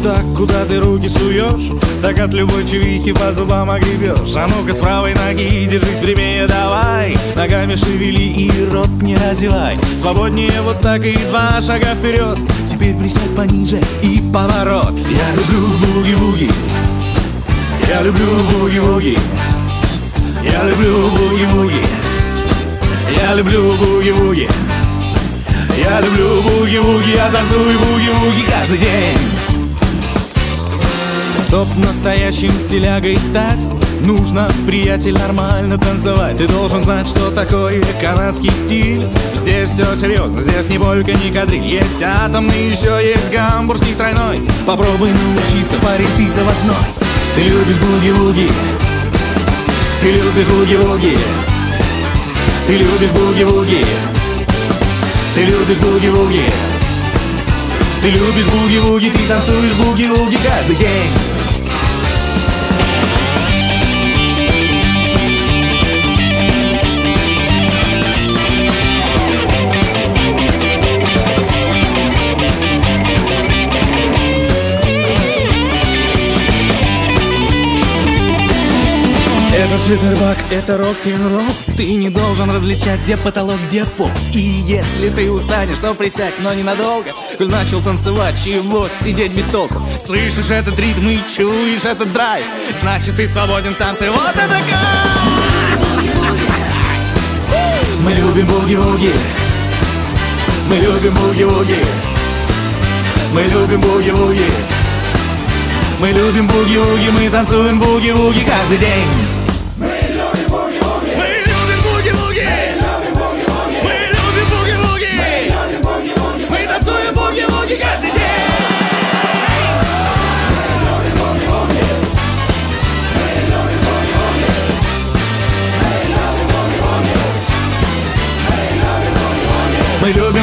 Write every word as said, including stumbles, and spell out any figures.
так, куда ты руки суешь, так от любой чувихи по зубам огребешь. А ну-ка с правой ноги держись прямее, давай, ногами шевели и рот не разевай. Свободнее вот так и два шага вперед. Теперь присядь пониже и поворот. Я люблю буги-буги, я люблю буги-буги, я люблю буги-буги, я люблю буги-буги, я люблю буги-буги, я танцую буги-буги каждый день. Чтоб настоящим стилягой стать, нужно, приятель, нормально танцевать. Ты должен знать, что такое канадский стиль. Здесь все серьезно, здесь не полька, не кадриль. Есть атомный, еще есть гамбургский тройной. Попробуй научиться, парень, ты заводной. Ты любишь буги-буги, ты любишь буги-буги, ты любишь буги-буги, ты любишь буги-буги, ты любишь буги-буги, ты танцуешь буги-буги каждый день. Это шифербак, это рок-н-ролл. Ты не должен различать, где потолок, где пол. И если ты устанешь, то присядь, но ненадолго. Коль начал танцевать, чего сидеть без толку? Слышишь этот ритм и чуешь этот драйв, значит ты свободен в танце, вот это кайф! Мы любим буги-буги, мы любим буги-буги, мы любим буги-буги, мы любим буги-буги, мы танцуем буги-буги каждый день. Каждый день. Мы любим